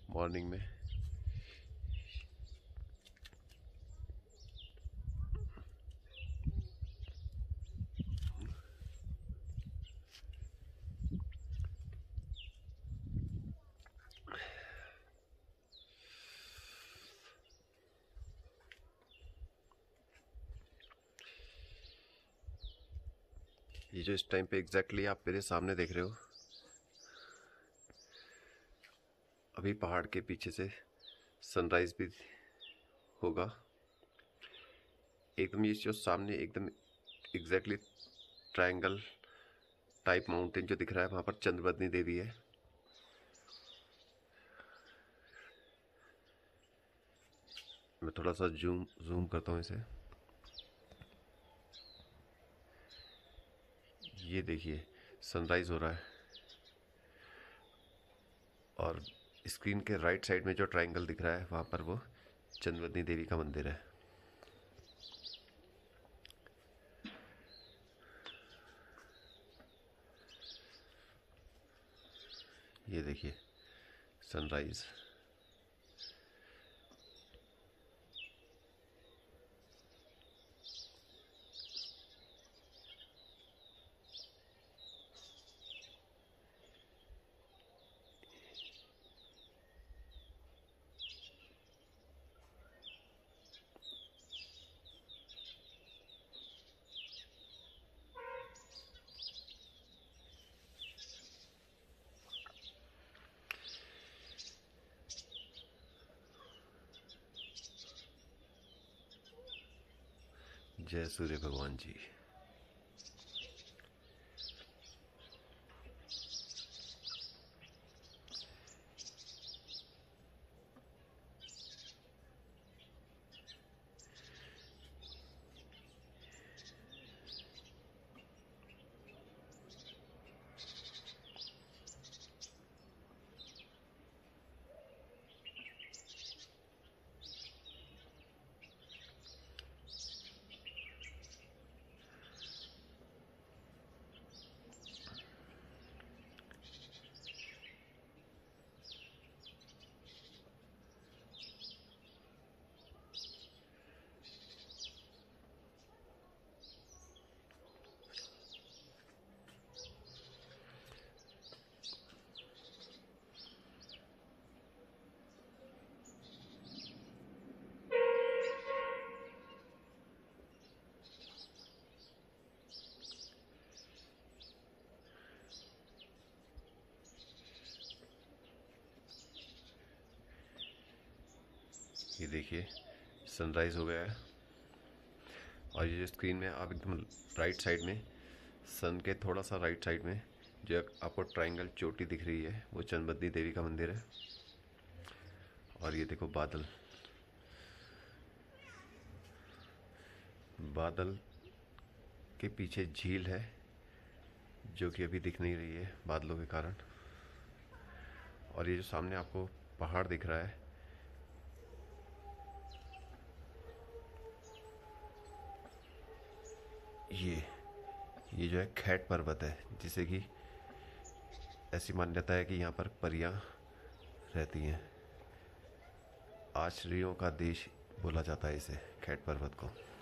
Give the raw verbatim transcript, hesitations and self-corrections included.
Morning में। ये जो इस टाइम पे एग्जैक्टली आप मेरे सामने देख रहे हो, अभी पहाड़ के पीछे से सनराइज भी होगा। एकदम ये जो सामने एकदम एग्जैक्टली ट्रायंगल टाइप माउंटेन जो दिख रहा है, वहाँ पर चंद्रवदनी देवी है। मैं थोड़ा सा जूम जूम करता हूँ इसे। ये देखिए सनराइज हो रहा है और स्क्रीन के राइट साइड में जो ट्रायंगल दिख रहा है वहाँ पर वो चंद्रवदनी देवी का मंदिर है। ये देखिए सनराइज। जय सूर्य भगवान जी। ये देखिए सनराइज हो गया है और ये जो स्क्रीन में आप एकदम राइट साइड में सन के थोड़ा सा राइट साइड में जो आपको ट्रायंगल चोटी दिख रही है वो चंद्रवदनी देवी का मंदिर है। और ये देखो बादल, बादल के पीछे झील है जो कि अभी दिख नहीं रही है बादलों के कारण। और ये जो सामने आपको पहाड़ दिख रहा है, ये ये जो है खैट पर्वत है, जिसे कि ऐसी मान्यता है कि यहाँ पर परियां रहती हैं। आश्चर्यों का देश बोला जाता है इसे, खैट पर्वत को।